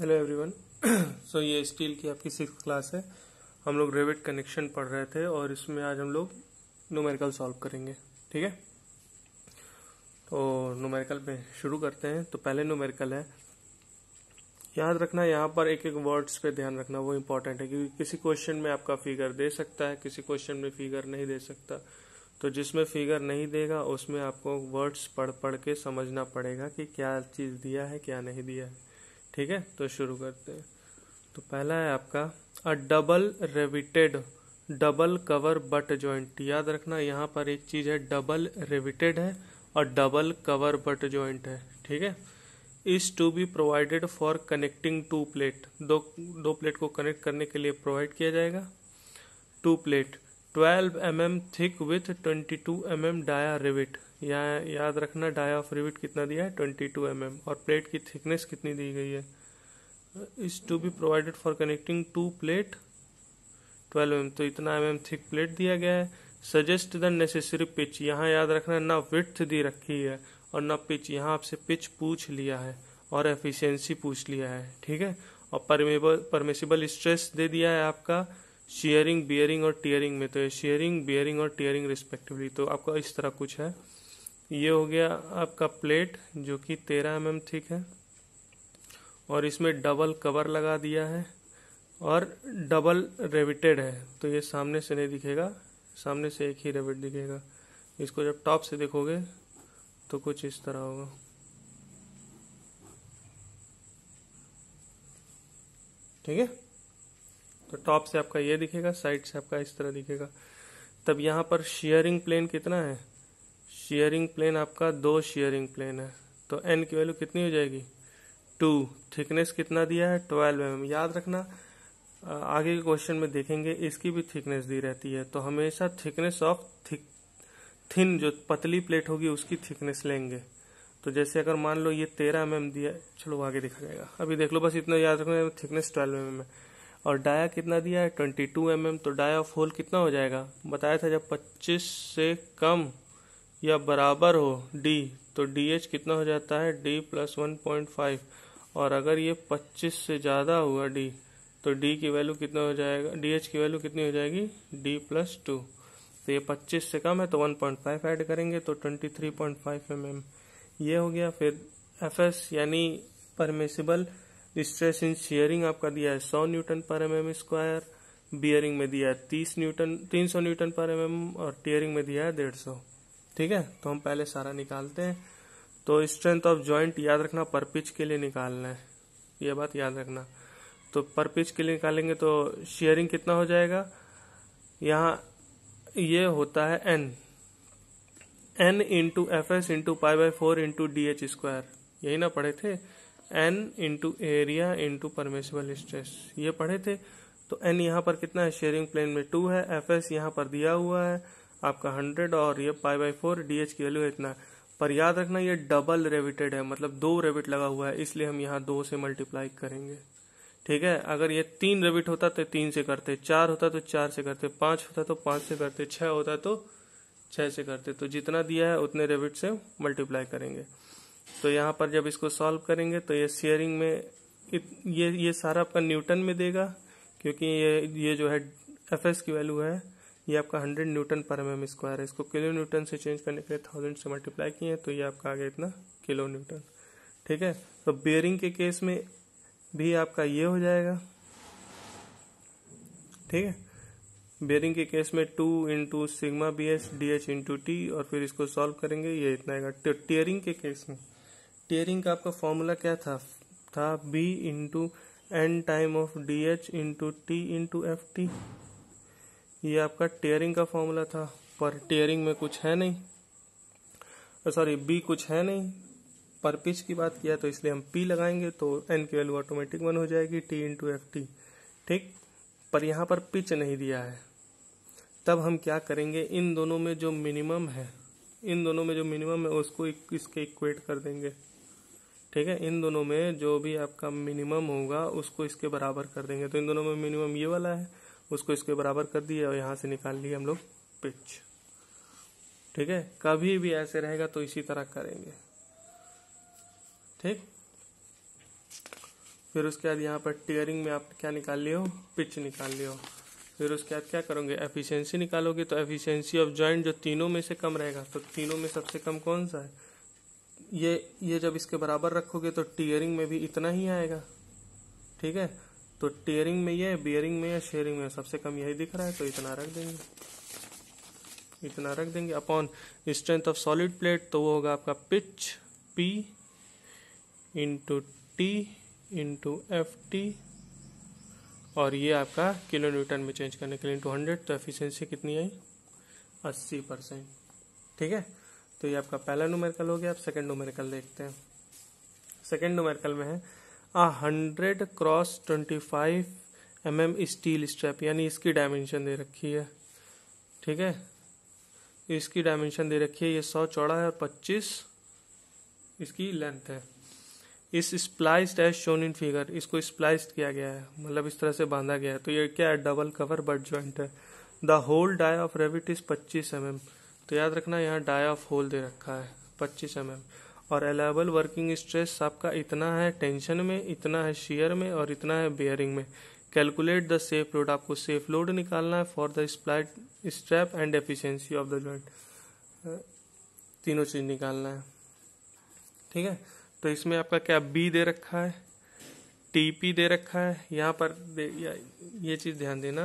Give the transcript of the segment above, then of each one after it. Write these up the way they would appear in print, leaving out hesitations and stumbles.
Hello everyone. सो ये steel की आपकी 6th क्लास है। हम लोग रेविट कनेक्शन पढ़ रहे थे और इसमें आज हम लोग न्यूमेरिकल सॉल्व करेंगे। ठीक है, तो न्यूमेरिकल पे शुरू करते हैं। तो पहले न्यूमेरिकल है, याद रखना यहाँ पर एक एक वर्ड्स पे ध्यान रखना, वो इम्पोर्टेंट है क्योंकि किसी क्वेश्चन में आपका फिगर दे सकता है, किसी क्वेश्चन में फिगर नहीं दे सकता। तो जिसमें फिगर नहीं देगा उसमें आपको वर्ड्स पढ़ पढ़ के समझना पड़ेगा कि क्या चीज़ दिया है क्या नहीं दिया है। ठीक है, तो शुरू करते हैं। तो पहला है आपका अ double riveted double cover butt joint. याद रखना यहाँ पर एक चीज है, डबल रेविटेड है और डबल कवर बट जॉइंट है। ठीक है, is to be provided for connecting two plate. दो प्लेट को कनेक्ट करने के लिए प्रोवाइड किया जाएगा। Two plate 12 mm thick with 22 mm dia rivet. यहाँ याद रखना डाया ऑफ रिविट कितना दिया है, 22 mm, और प्लेट की थिकनेस कितनी दी गई है, is to be provided for connecting two plate 12 mm, तो इतना mm थिक प्लेट दिया गया है। Suggest the necessary pitch. यहाँ याद रखना ना विड्थ दी रखी है और ना पिच, यहाँ आपसे पिच पूछ लिया है और एफिशिएंसी पूछ लिया है। ठीक है, और परमिसिबल स्ट्रेस दे दिया है आपका शेयरिंग, बियरिंग और टीयरिंग में। तो ये शेयरिंग, बियरिंग और टीयरिंग रिस्पेक्टिवली। तो आपका इस तरह कुछ है। ये हो गया आपका प्लेट जो कि 13 mm थिक है और इसमें डबल कवर लगा दिया है और डबल रेविटेड है। तो ये सामने से नहीं दिखेगा, सामने से एक ही रेविट दिखेगा। इसको जब टॉप से देखोगे तो कुछ इस तरह होगा। ठीक है, तो टॉप से आपका ये दिखेगा, साइड से आपका इस तरह दिखेगा। तब यहाँ पर शेयरिंग प्लेन कितना है, शेयरिंग प्लेन आपका 2 शेयरिंग प्लेन है। तो एन की वैल्यू कितनी हो जाएगी, 2। थिकनेस कितना दिया है, 12 mm। याद रखना आगे के क्वेश्चन में देखेंगे इसकी भी थिकनेस दी रहती है, तो हमेशा थिकनेस ऑफ थिन जो पतली प्लेट होगी उसकी थिकनेस लेंगे। तो जैसे अगर मान लो ये 13 mm दिया, चलो आगे देखा जाएगा, अभी देख लो, बस इतना याद रखना, थिकनेस 12 mm है। और डाया कितना दिया है, 22 mm। तो डाया ऑफ होल कितना हो जाएगा, बताया था जब 25 से कम या बराबर हो डी, तो DH कितना हो जाता है, D + 1.5। और अगर ये 25 से ज्यादा हुआ D, तो D की वैल्यू कितना हो जाएगा, DH की वैल्यू कितनी हो जाएगी, D + 2। तो ये 25 से कम है तो 1.5 ऐड करेंगे तो 23.5 mm ये हो गया। फिर FS यानी परमिसिबल स्ट्रेस इन शेयरिंग आपका दिया है 100 N/mm², बियरिंग में दिया है 300 N/mm और टीयरिंग में दिया है 150। ठीक है, तो हम पहले सारा निकालते हैं। तो स्ट्रेंथ ऑफ जॉइंट याद रखना पर पिच के लिए निकालना है, ये बात याद रखना। तो पर पिच के लिए निकालेंगे तो शेयरिंग कितना हो जाएगा, यहाँ ये होता है n into FS into π/4 into DH²। यही ना पढ़े थे, n into area into permissible stress, ये पढ़े थे। तो n यहाँ पर कितना है, शेयरिंग प्लेन में 2 है, FS यहाँ पर दिया हुआ है आपका 100 और ये π/4, DH की वैल्यू है इतना। पर याद रखना ये डबल रेविटेड है, मतलब 2 रेविट लगा हुआ है, इसलिए हम यहाँ 2 से मल्टीप्लाई करेंगे। ठीक है, अगर ये 3 रेविट होता तो 3 से करते, 4 होता तो 4 से करते, 5 होता तो 5 से करते, 6 होता तो 6 से करते। तो जितना दिया है उतने रेविट से मल्टीप्लाई करेंगे। तो यहाँ पर जब इसको सॉल्व करेंगे तो ये शेयरिंग में ये सारा आपका न्यूटन में देगा, क्योंकि ये जो है FS की वैल्यू है ये आपका 100 N/mm² है। इसको किलो न्यूटन से चेंज करने के लिए 1000 से मल्टीप्लाई किए तो ये आपका आ गया इतना किलो न्यूटन। ठीक है, तो बेयरिंग के केस में भी आपका ये हो जाएगा। ठीक है, बेयरिंग के केस में 2 into sigma BS DH into T, और फिर इसको सॉल्व करेंगे ये इतना आएगा। तो टीयरिंग के केस में, टीयरिंग का आपका फॉर्मूला क्या था B into N time of DH into T into FT। ये आपका टीयरिंग का फॉर्मूला था, पर टीयरिंग में कुछ है नहीं, सॉरी B कुछ है नहीं। पर पिच की बात किया तो इसलिए हम P लगाएंगे तो N की वैल्यू ऑटोमेटिक 1 हो जाएगी, T इंटू FT। ठीक, पर यहाँ पर पिच नहीं दिया है, तब हम क्या करेंगे, इन दोनों में जो मिनिमम है, उसको इसके इक्वेट कर देंगे। ठीक है, इन दोनों में जो भी आपका मिनिमम होगा उसको इसके बराबर कर देंगे। तो इन दोनों में मिनिमम ये वाला है, उसको इसके बराबर कर दिया और यहाँ से निकाल लिया हम लोग पिच। ठीक है, कभी भी ऐसे रहेगा तो इसी तरह करेंगे। ठीक, फिर उसके बाद यहाँ पर टीयरिंग में आप क्या निकाल लियो, पिच निकाल लियो। फिर उसके बाद क्या करोगे, एफिशिएंसी निकालोगे। तो एफिशिएंसी ऑफ जॉइंट जो तीनों में से कम रहेगा, तो तीनों में सबसे कम कौन सा है, ये जब इसके बराबर रखोगे तो टीयरिंग में भी इतना ही आएगा, ठीक है। तो टीयरिंग में ये, बियरिंग में या शेयरिंग में सबसे कम यही दिख रहा है, तो इतना रख देंगे, इतना रख देंगे। Upon strength of solid plate, तो वो होगा आपका pitch P into T into FT, और ये आपका किलो न्यूटन में चेंज करने के लिए इंटू 100। तो एफिशिएंसी कितनी आई, 80%, ठीक है। तो ये आपका पहला न्यूमेरिकल हो गया। अब सेकंड न्यूमेरिकल देखते हैं। सेकंड न्यूमेरिकल में है 100 क्रॉस 25 mm स्टील स्ट्रैप, यानी इसकी डायमेंशन दे रखी है, ठीक है। इसकी डायमेंशन दे रखी है, ये 100 चौड़ा है और 25 इसकी लेंथ है। इस spliced as shown in figure, इसको स्प्लाइस्ड किया गया है, मतलब इस तरह से बांधा गया है। तो ये क्या है, डबल कवर बट जॉइंट है। The hole dia of rivet is 25 mm। तो याद रखना यहाँ डाई ऑफ होल दे रखा है 25 mm। और अलाउबल वर्किंग स्ट्रेस आपका इतना है टेंशन में, इतना है शियर में और इतना है बेयरिंग में। कैलकुलेट द सेफ लोड, आपको सेफ लोड निकालना है for the spliced strap and efficiency of the joint, तीनों चीज निकालना है, ठीक है। तो इसमें आपका क्या बी दे रखा है, टीपी दे रखा है, यहाँ पर ये चीज ध्यान देना,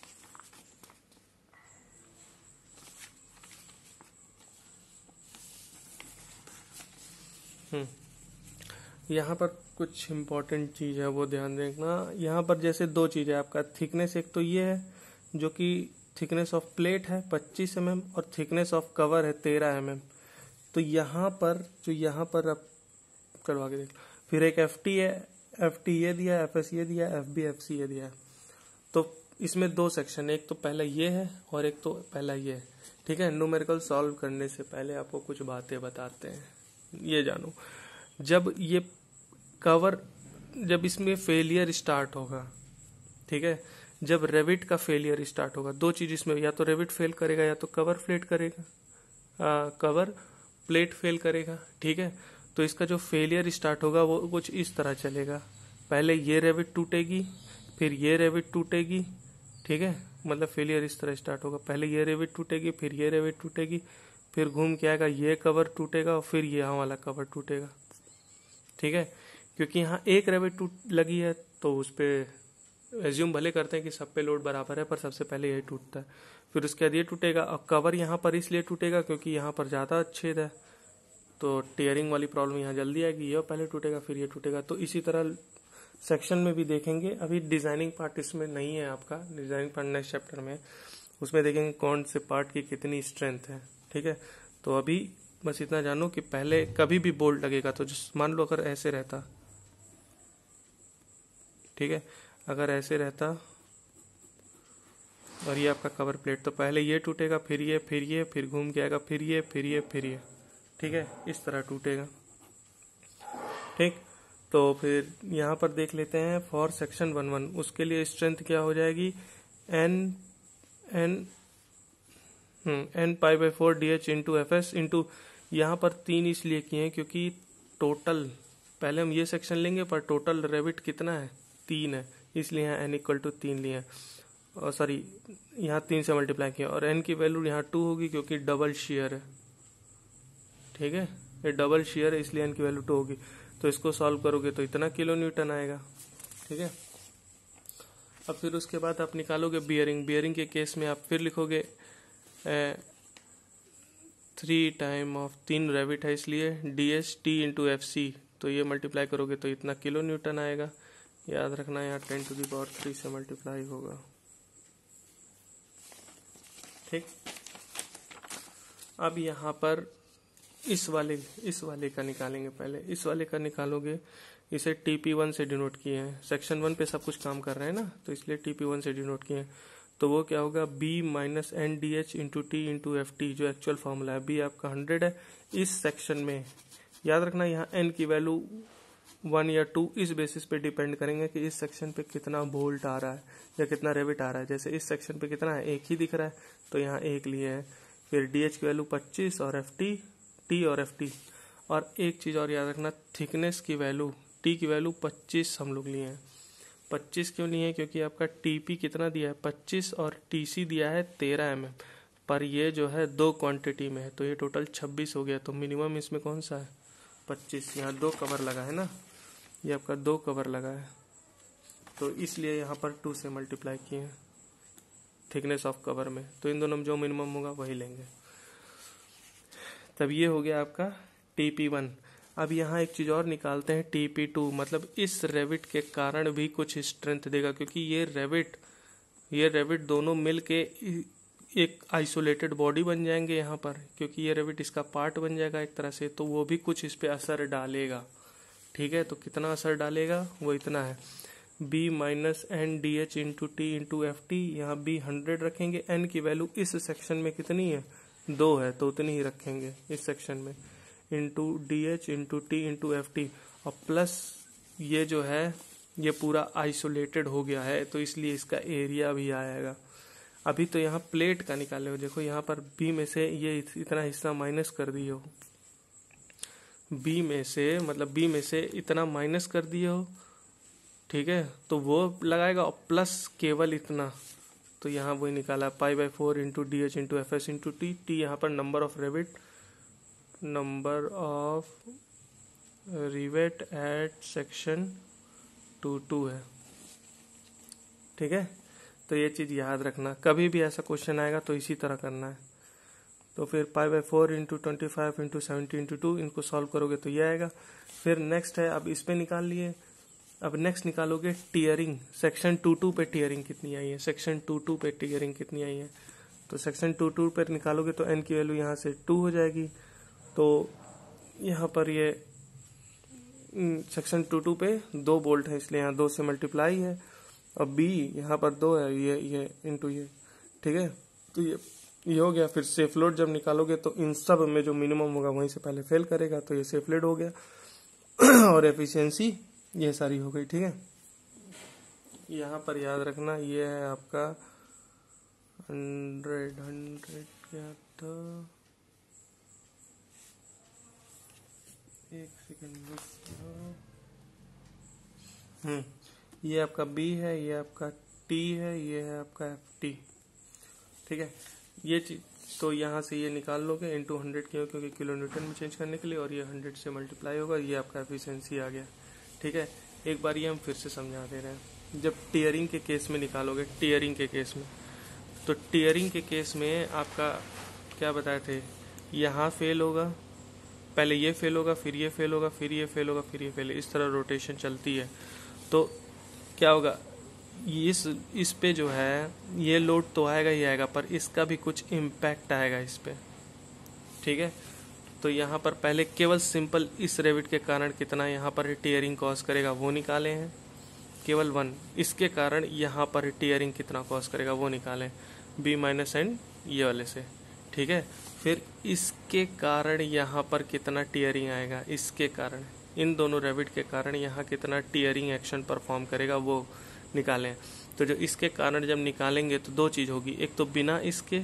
यहाँ पर कुछ इम्पोर्टेंट चीज है वो ध्यान देखना। यहाँ पर जैसे दो चीज है आपका, थिकनेस एक तो ये है जो कि थिकनेस ऑफ प्लेट है 25 mm और थिकनेस ऑफ कवर है 13 mm। तो यहाँ पर जो यहाँ पर आप करवा के देख लो। फिर एक FT है, FT ये दिया है, FS ये दिया है, FB FC ये दिया है। तो इसमें दो सेक्शन, एक तो पहला ये है और एक तो पहला ये है, ठीक है। न्यूमेरिकल सॉल्व करने से पहले आपको कुछ बातें बताते हैं, ये जानो। जब ये कवर, जब इसमें फेलियर स्टार्ट होगा, ठीक है, जब रेविट का फेलियर स्टार्ट होगा, दो चीज इसमें, या तो रेविट फेल करेगा या तो कवर प्लेट करेगा, कवर प्लेट फेल करेगा, ठीक है। तो इसका जो फेलियर स्टार्ट होगा वो कुछ इस तरह चलेगा, पहले ये रेविट टूटेगी, फिर ये रेविट टूटेगी, ठीक है। मतलब फेलियर इस तरह स्टार्ट होगा, पहले ये रेविट टूटेगी, फिर ये रेविट टूटेगी, फिर घूम के आएगा ये कवर टूटेगा और फिर यहाँ वाला कवर टूटेगा, ठीक है। क्योंकि यहाँ एक रेविट टूट लगी है तो उस पर एज्यूम भले करते हैं कि सब पे लोड बराबर है, पर सबसे पहले यही टूटता है। फिर उसके बाद ये टूटेगा, और कवर यहाँ पर इसलिए टूटेगा क्योंकि यहाँ पर ज़्यादा छेद है, तो टेयरिंग वाली प्रॉब्लम यहाँ जल्दी आएगी, ये पहले टूटेगा फिर ये टूटेगा। तो इसी तरह सेक्शन में भी देखेंगे। अभी डिजाइनिंग पार्ट इसमें नहीं है आपका, डिजाइनिंग पार्ट नेक्स्ट चैप्टर में, उसमें देखेंगे कौन से पार्ट की कितनी स्ट्रेंथ है, ठीक है। तो अभी बस इतना जानो कि पहले कभी भी बोल्ट लगेगा तो मान लो अगर ऐसे रहता, ठीक है, अगर ऐसे रहता और ये आपका कवर प्लेट, तो पहले ये टूटेगा, फिर ये, फिर ये, फिर घूम के आएगा, फिर ये, फिर ये, फिर ये, ठीक है, इस तरह टूटेगा, ठीक। तो फिर यहाँ पर देख लेते हैं फॉर सेक्शन 1-1, उसके लिए स्ट्रेंथ क्या हो जाएगी, n π/4 DH into FS into, यहाँ पर 3 इसलिए किए हैं क्योंकि टोटल, पहले हम ये सेक्शन लेंगे पर टोटल रेविट कितना है, 3 है, इसलिए यहाँ n = 3 लिए हैं, और सॉरी यहाँ 3 से मल्टीप्लाई किया, और n की वैल्यू यहाँ 2 होगी क्योंकि डबल शेयर है, ठीक है, ये डबल शेयर है इसलिए n की वैल्यू 2 होगी। तो इसको सॉल्व करोगे तो इतना किलो न्यूटन आएगा, ठीक है। अब फिर उसके बाद आप निकालोगे बियरिंग। बियरिंग के केस में आप फिर लिखोगे 3 टाइम ऑफ 3 रेविट है इसलिए DH T इंटू FC, तो ये मल्टीप्लाई करोगे तो इतना किलो न्यूटन आएगा। याद रखना यहाँ 10⁻³ से मल्टीप्लाई होगा, ठीक। अब यहाँ पर इस वाले का निकालेंगे। पहले इस वाले का निकालोगे, इसे TP1 से डिनोट किए हैं, सेक्शन 1 पे सब कुछ काम कर रहे हैं ना, तो इसलिए TP1 से डिनोट किए हैं। तो वो क्या होगा, B - NDH into T into FT, जो एक्चुअल फॉर्मूला है। B आपका 100 है इस सेक्शन में। याद रखना यहाँ n की वैल्यू 1 या 2 इस बेसिस पे डिपेंड करेंगे कि इस सेक्शन पे कितना बोल्ट आ रहा है या कितना रेविट आ रहा है। जैसे इस सेक्शन पे कितना है, 1 ही दिख रहा है, तो यहाँ 1 लिए है। फिर DH की वैल्यू 25 और FT, T और FT। और एक चीज और याद रखना, थिकनेस की वैल्यू टी की वैल्यू 25 हम लोग लिए हैं। 25 क्यों लिए हैं? क्योंकि आपका टीपी कितना दिया है 25 और टीसी दिया है 13 mm, पर ये जो है 2 क्वांटिटी में है तो ये टोटल 26 हो गया। तो मिनिमम इसमें कौन सा है 25। यहाँ 2 कवर लगा है ना, ये आपका 2 कवर लगा है तो इसलिए यहाँ पर 2 से मल्टीप्लाई किए हैं थिकनेस ऑफ कवर में। तो इन दोनों में जो मिनिमम होगा वही लेंगे। तब ये हो गया आपका TP1। अब यहाँ एक चीज़ और निकालते हैं TP2, मतलब इस रेविट के कारण भी कुछ स्ट्रेंथ देगा, क्योंकि ये रेविट दोनों मिल के एक आइसोलेटेड बॉडी बन जाएंगे यहाँ पर, क्योंकि ये रेविट इसका पार्ट बन जाएगा एक तरह से, तो वो भी कुछ इस पे असर डालेगा। ठीक है, तो कितना असर डालेगा वो इतना है B minus N D H into T into F T. यहाँ B 100 रखेंगे, n की वैल्यू इस सेक्शन में कितनी है 2 है तो उतनी ही रखेंगे इस सेक्शन में, into D H into T into F T, और प्लस ये जो है ये पूरा आइसोलेटेड हो गया है तो इसलिए इसका एरिया भी आएगा। अभी तो यहाँ प्लेट का निकाले हो, देखो यहाँ पर B में से ये इतना हिस्सा माइनस कर दिए हो, B में से इतना माइनस कर दिए हो, ठीक है, तो वो लगाएगा और प्लस केवल इतना, तो यहाँ वही निकाला π/4 into D H into F S into T. T यहाँ पर number of rivet at section 2 है। ठीक है, तो ये चीज़ याद रखना, कभी भी ऐसा क्वेश्चन आएगा तो इसी तरह करना है। तो फिर π/4 इंटू 25 इंटू 70 इंटू 2, इनको सॉल्व करोगे तो ये आएगा। फिर नेक्स्ट है, अब इस पे निकाल लिए, अब नेक्स्ट निकालोगे टीयरिंग, सेक्शन 2 पे टीयरिंग कितनी आई है, सेक्शन 2 पे टीयरिंग कितनी आई है। तो सेक्शन 2 पे निकालोगे तो n की वैल्यू यहाँ से 2 हो जाएगी। तो यहाँ पर ये सेक्शन 2 पे 2 बोल्ट है इसलिए यहाँ 2 से मल्टीप्लाई है, और B यहाँ पर 2 है, ये इंटू ये। ठीक है, तो ये हो गया। फिर सेफ लोड जब निकालोगे तो इन सब में जो मिनिमम होगा वहीं से पहले फेल करेगा, तो ये सेफ लोड हो गया और एफिशिएंसी ये सारी हो गई। ठीक है, यहाँ पर याद रखना ये है आपका 100 क्या था, एक सेकेंड, ये आपका B है, ये आपका T है, ये है आपका FT। ठीक है, ये चीज तो यहाँ से ये निकाल लोगे इंटू 100 क्यों, क्योंकि किलो न्यूटन में चेंज करने के लिए, और ये 100 से मल्टीप्लाई होगा, ये आपका एफिशिएंसी आ गया। ठीक है, एक बार ये हम फिर से समझा दे रहे हैं। जब टीयरिंग के केस में निकालोगे, टीयरिंग के केस में, तो टीयरिंग के केस में आपका क्या बताए थे, यहाँ फेल होगा, पहले ये फेल होगा, फिर ये फेल होगा, फिर ये फेल होगा, फिर ये फेल, इस तरह रोटेशन चलती है। तो क्या होगा, इस पे जो है ये लोड तो आएगा ही आएगा, पर इसका भी कुछ इम्पैक्ट आएगा इस पे। ठीक है, तो यहाँ पर पहले केवल सिंपल इस रेविट के कारण कितना यहाँ पर टीयरिंग कॉज करेगा वो निकाले हैं, केवल 1। इसके कारण यहाँ पर टीयरिंग कितना कॉज करेगा वो निकालें, B माइनस एंड ये वाले से। ठीक है, फिर इसके कारण यहाँ पर कितना टीयरिंग आएगा, इसके कारण, इन दोनों रेविट के कारण यहाँ कितना टीयरिंग एक्शन परफॉर्म करेगा वो निकालें। तो जो इसके कारण जब निकालेंगे तो 2 चीज़ होगी, एक तो बिना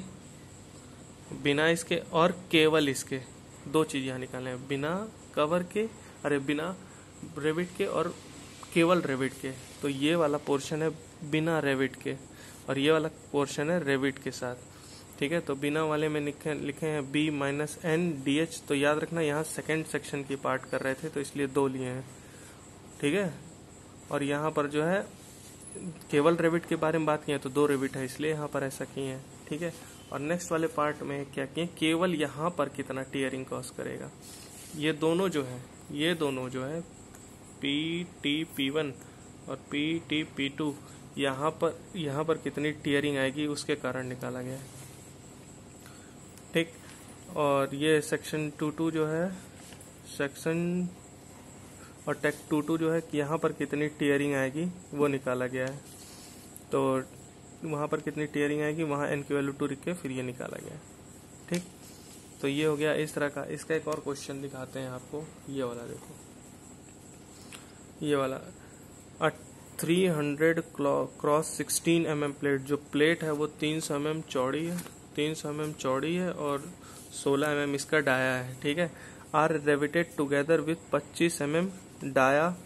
इसके और केवल इसके, 2 चीज़ यहाँ निकालें, बिना कवर के, बिना रेविट के और केवल रेविट के। तो ये वाला पोर्शन है बिना रेविट के और ये वाला पोर्शन है रेविट के साथ। ठीक है, तो बिना वाले में लिखे हैं B minus N D H. तो याद रखना यहाँ सेकेंड सेक्शन की पार्ट कर रहे थे तो इसलिए 2 लिए हैं। ठीक है, और यहाँ पर जो है केवल रेविट के बारे में बात की है तो 2 रेविट है इसलिए यहाँ पर ऐसा किए हैं। ठीक है, और नेक्स्ट वाले पार्ट में क्या किए, केवल यहाँ पर कितना टीयरिंग कॉज करेगा। ये दोनों जो है PT-P1 और PT-P2 यहाँ पर कितनी टीयरिंग आएगी उसके कारण निकाला गया है। ठीक, और ये सेक्शन 2 जो है, सेक्शन और टेक 2 जो है कि यहाँ पर कितनी टीयरिंग आएगी वो निकाला गया है। तो वहाँ पर कितनी टीयरिंग आएगी, वहाँ n की वैल्यू 2 रख के फिर ये निकाला गया है। ठीक, तो ये हो गया इस तरह का। इसका एक और क्वेश्चन दिखाते हैं आपको, ये वाला देखो, ये वाला 300 क्रॉस 16 mm प्लेट, जो प्लेट है वो 300 mm चौड़ी है, 300 mm चौड़ी है और 16 mm इसका डाया है। ठीक है, are riveted together with 25 mm dia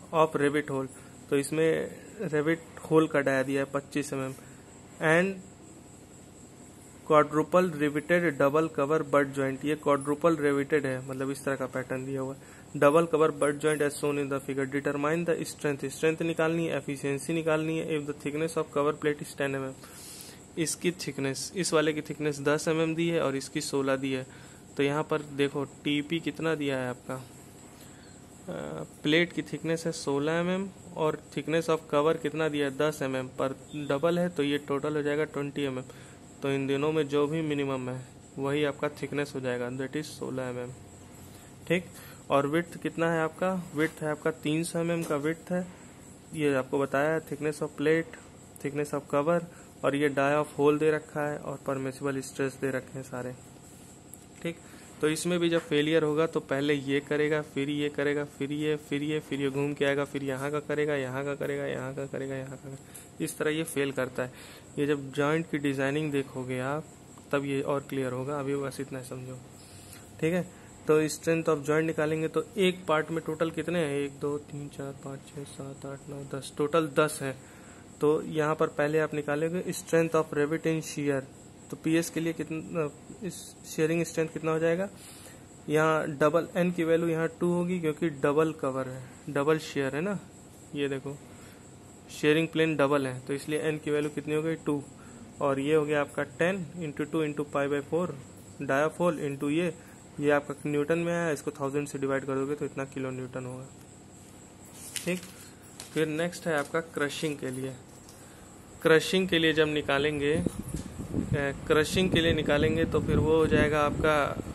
of rivet hole, तो इसमें रेविट होल का डाया दिया है 25 mm and quadruple riveted double cover butt joint, ये क्वाड्रुपल रिविटेड है, मतलब इस तरह का पैटर्न दिया हुआ है। Double cover butt joint as shown in the figure. Determine the strength, strength निकालनी है, एफिशिएंसी निकालनी है। If the thickness of cover plate is 10 mm, इसकी थिकनेस, इस वाले की थिकनेस 10 mm दी है और इसकी 16 दी है। तो यहाँ पर देखो टीपी कितना दिया है आपका, प्लेट की थिकनेस है 16 mm और थिकनेस ऑफ कवर कितना दिया है 10 mm, पर डबल है तो ये टोटल हो जाएगा 20 mm। तो इन दोनों में जो भी मिनिमम है वही आपका थिकनेस हो जाएगा, दैट इज 16 mm। ठीक, और विड्थ कितना है आपका, विड्थ है आपका 300 mm का विड्थ है, ये आपको बताया है। Thickness of plate, thickness of cover, और ये डाई ऑफ होल दे रखा है और परमिसिबल स्ट्रेस दे रखे हैं सारे। ठीक, तो इसमें भी जब फेलियर होगा तो पहले ये करेगा, फिर ये करेगा, फिर ये घूम के आएगा, फिर यहाँ का करेगा, यहाँ का करेगा, यहाँ का करेगा, यहाँ का, इस तरह ये फेल करता है। ये जब जॉइंट की डिजाइनिंग देखोगे आप तब ये और क्लियर होगा, अभी बस इतना समझो। ठीक है, तो स्ट्रेंथ ऑफ जॉइंट निकालेंगे तो एक पार्ट में टोटल कितने हैं, 1 2 3 4 5 6 7 8 9 10, टोटल 10 है। तो यहाँ पर पहले आप निकालेंगे strength of rivet in shear, तो पीएस के लिए कितना, इस शेयरिंग स्ट्रेंथ कितना हो जाएगा, यहाँ डबल एन की वैल्यू यहाँ 2 होगी क्योंकि डबल कवर है, डबल शेयर है ना, ये देखो शेयरिंग प्लेन डबल है तो इसलिए एन की वैल्यू कितनी हो गई 2, और ये हो गया आपका 10 इंटू 2 इंटू π/4 डायाफोल इंटू ये आपका न्यूटन में है, इसको 1000 से डिवाइड कर दोगे तो इतना किलो न्यूटन होगा। ठीक, फिर नेक्स्ट है आपका क्रशिंग के लिए। क्रशिंग के लिए जब निकालेंगे, क्रशिंग के लिए निकालेंगे तो फिर वो हो जाएगा आपका,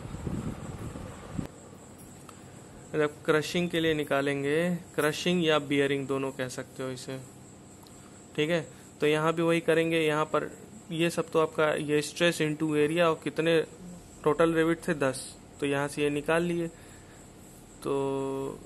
जब क्रशिंग के लिए निकालेंगे, क्रशिंग या बियरिंग दोनों कह सकते हो इसे। ठीक है, तो यहाँ भी वही करेंगे, यहाँ पर ये सब तो आपका ये स्ट्रेस इनटू एरिया और कितने टोटल रेविट थे 10, तो यहाँ से ये निकाल लिए। तो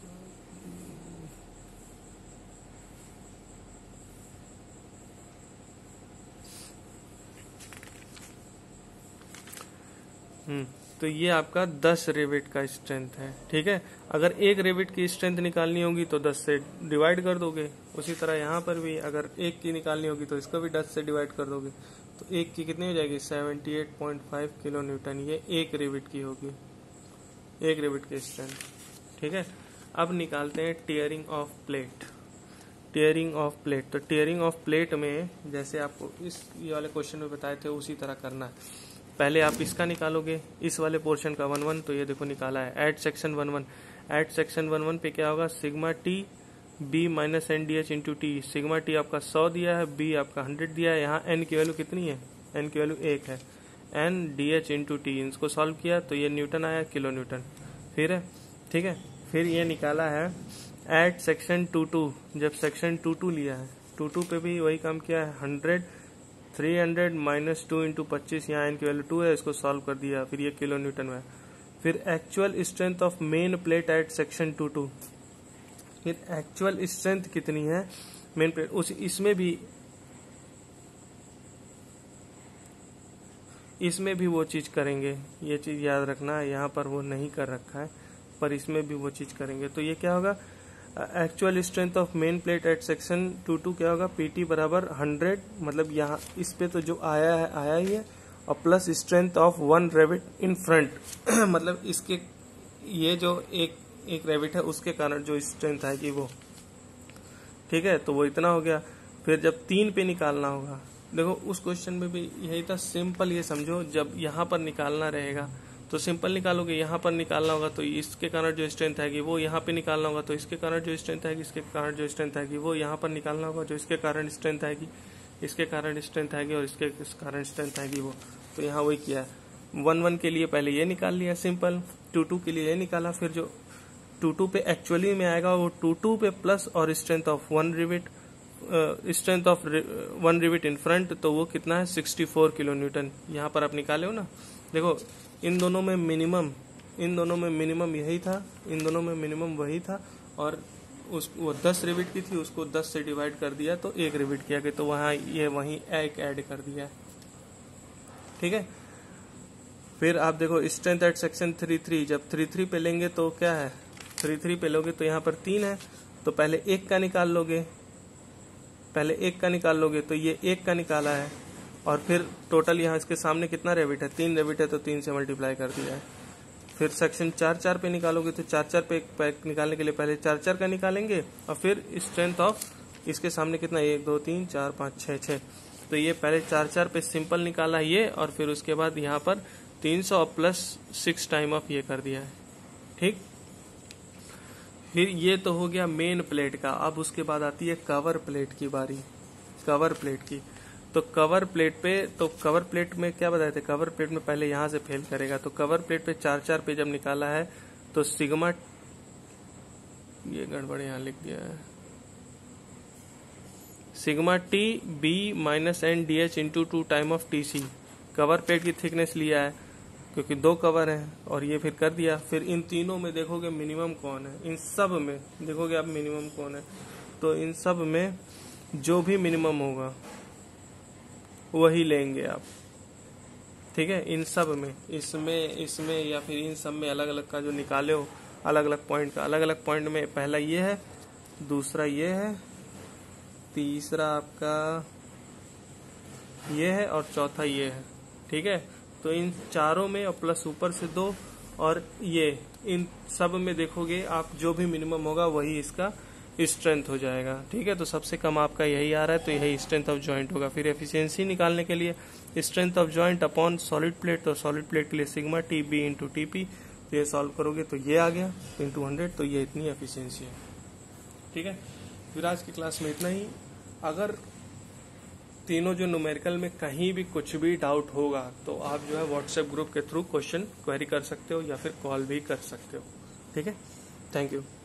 तो ये आपका 10 रेविट का स्ट्रेंथ है। ठीक है, अगर एक रेविट की स्ट्रेंथ निकालनी होगी तो 10 से डिवाइड कर दोगे, उसी तरह यहाँ पर भी अगर एक की निकालनी होगी तो इसको भी 10 से डिवाइड कर दोगे, तो एक की कितनी हो जाएगी 78.5 किलो न्यूटन, ये एक रेविट की होगी, एक रेविट की स्ट्रेंथ। ठीक है, अब निकालते हैं tearing of plate. Tearing of plate, तो टीयरिंग ऑफ प्लेट में जैसे आपको इस ये वाले क्वेश्चन में बताए थे उसी तरह करना है। पहले आप इसका निकालोगे, इस वाले पोर्शन का 1 तो ये देखो निकाला है, एट सेक्शन 1 एट सेक्शन 1 पे क्या होगा, sigma T B minus N D H into T. Sigma T आपका 100 दिया है, बी आपका 100 दिया है, यहाँ एन की वैल्यू कितनी है, एन की वैल्यू 1 है, N D H into T, इसको सॉल्व किया तो ये न्यूटन आया, किलो न्यूटन। फिर है, ठीक है, फिर ये निकाला है एट सेक्शन 2 जब सेक्शन 2 लिया है, 2 पे भी वही काम किया है, 100 300 माइनस 2 इंटू 25, यहाँ एन की वैल्यू 2 है, इसको सॉल्व कर दिया, फिर ये किलो न्यूटन में। फिर actual strength of main plate at section 2, फिर एक्चुअल स्ट्रेंथ कितनी है मेन प्लेट, उस इसमें भी वो चीज करेंगे, ये चीज याद रखना है, यहाँ पर वो नहीं कर रखा है पर इसमें भी वो चीज करेंगे। तो ये क्या होगा, actual strength of main plate at section 2 क्या होगा, पीटी बराबर 100, मतलब यहाँ इस पे तो जो आया है आया ही है, और plus strength of 1 rivet in front मतलब इसके ये जो एक रेविट है उसके कारण जो स्ट्रेंथ आएगी वो। ठीक है, तो वो इतना हो गया। फिर जब 3 पे निकालना होगा, देखो उस क्वेश्चन में भी यही था, सिंपल ये समझो, जब यहाँ पर निकालना रहेगा तो सिंपल निकालोगे, यहाँ पर निकालना होगा तो इसके कारण जो स्ट्रेंथ आएगी वो, यहाँ पे निकालना होगा तो इसके कारण जो स्ट्रेंथ आएगी, इसके कारण जो स्ट्रेंथ आएगी वो, यहाँ पर निकालना होगा जो इसके कारण स्ट्रेंथ आएगी, इसके कारण स्ट्रेंथ आएगी और इसके कारण स्ट्रेंथ आएगी वो। तो यहाँ वही किया, 1 के लिए पहले ये निकाल लिया सिंपल, 2 के लिए ये निकाला, फिर जो 2 पे एक्चुअली में आएगा वो 2 पे प्लस और strength of 1 rivet, strength of 1 rivet in front, तो वो कितना है 64 किलो न्यूटन। यहाँ पर आप निकाले हो ना, देखो इन दोनों में मिनिमम यही था, इन दोनों में मिनिमम वही था, और वो 10 रिविट की थी, उसको 10 से डिवाइड कर दिया तो 1 रिविट किया गया, तो वहाँ ये वहीं एक ऐड कर दिया। ठीक है, फिर आप देखो स्ट्रेंथ एट सेक्शन 3 जब 3 पे लेंगे तो क्या है, 3 पे लोगे तो यहाँ पर 3 है, तो पहले एक का निकाल लोगे, तो ये एक का निकाला है, और फिर टोटल यहाँ इसके सामने कितना रेबिट है, 3 रेबिट है, तो 3 से मल्टीप्लाई कर दिया है। फिर सेक्शन 4 पे निकालोगे, तो 4 पे निकालने के लिए पहले 4 का निकालेंगे, और फिर स्ट्रेंथ ऑफ इसके सामने कितना, 1 2 3 4 5 6, तो ये पहले 4 पे सिंपल निकाला ये, और फिर उसके बाद यहाँ पर 300 प्लस 6 टाइम ऑफ ये कर दिया है। ठीक, फिर ये तो हो गया मेन प्लेट का। अब उसके बाद आती है कवर प्लेट की बारी, कवर प्लेट की। तो कवर प्लेट में क्या बताए थे, कवर प्लेट में पहले यहां से फेल करेगा, तो कवर प्लेट पे 4 पे जब निकाला है तो सिग्मा, ये गड़बड़ यहां लिख दिया है, sigma T B minus N D H into 2 time of T C. Cover plate की थिकनेस लिया है क्योंकि 2 कवर है, और ये फिर कर दिया। फिर इन तीनों में देखोगे मिनिमम कौन है, इन सब में देखोगे आप मिनिमम कौन है, तो इन सब में जो भी मिनिमम होगा वही लेंगे आप। ठीक है, इन सब में, इसमें या फिर इन सब में अलग अलग का जो निकाले हो, अलग अलग पॉइंट का, अलग अलग पॉइंट में पहला ये है, दूसरा ये है, तीसरा आपका ये है, और चौथा ये है। ठीक है, तो इन चारों में और प्लस ऊपर से 2, और ये इन सब में देखोगे आप जो भी मिनिमम होगा वही इसका स्ट्रेंथ हो जाएगा। ठीक है, तो सबसे कम आपका यही आ रहा है, तो यही स्ट्रेंथ ऑफ जॉइंट होगा। फिर एफिशिएंसी निकालने के लिए strength of joint upon solid plate, तो सॉलिड प्लेट के लिए sigma T B into T P, तो ये सॉल्व करोगे तो ये आ गया इंटू 100, तो ये इतनी एफिशिएंसी है। ठीक है, फिर आज की क्लास में इतना ही। अगर तीनों जो न्यूमेरिकल में कहीं भी कुछ भी डाउट होगा तो आप जो है व्हाट्सएप ग्रुप के थ्रू क्वेश्चन क्वेरी कर सकते हो, या फिर कॉल भी कर सकते हो। ठीक है, थैंक यू।